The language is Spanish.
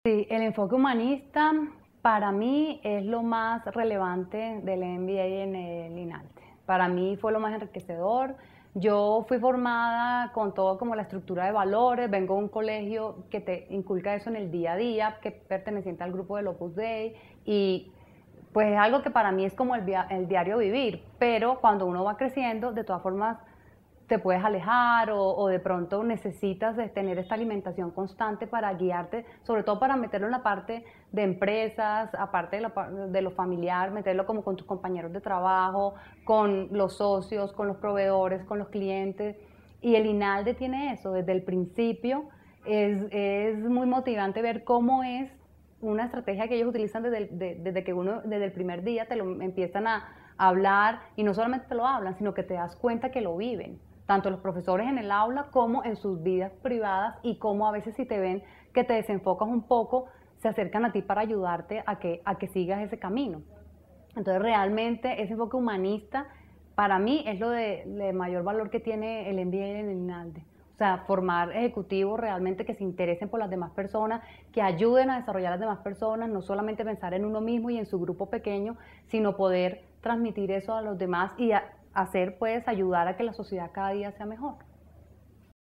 Sí, el enfoque humanista para mí es lo más relevante del MBA en el INALTE. Para mí fue lo más enriquecedor. Yo fui formada con todo como la estructura de valores, vengo de un colegio que te inculca eso en el día a día, que perteneciente al grupo del Opus Dei y pues es algo que para mí es como el diario vivir, pero cuando uno va creciendo, de todas formas te puedes alejar o de pronto necesitas de tener esta alimentación constante para guiarte, sobre todo para meterlo en la parte de empresas, aparte de lo familiar, meterlo como con tus compañeros de trabajo, con los socios, con los proveedores, con los clientes. Y el INALDE tiene eso desde el principio. Es muy motivante ver cómo es una estrategia que ellos utilizan desde que uno, desde el primer día te lo empiezan a hablar y no solamente te lo hablan, sino que te das cuenta que lo viven, tanto los profesores en el aula como en sus vidas privadas y como a veces si te ven que te desenfocas un poco, se acercan a ti para ayudarte a que sigas ese camino. Entonces realmente ese enfoque humanista para mí es lo de mayor valor que tiene el MBA en el INALDE. O sea, formar ejecutivos realmente que se interesen por las demás personas, que ayuden a desarrollar a las demás personas, no solamente pensar en uno mismo y en su grupo pequeño, sino poder transmitir eso a los demás y hacer, pues, ayudar a que la sociedad cada día sea mejor.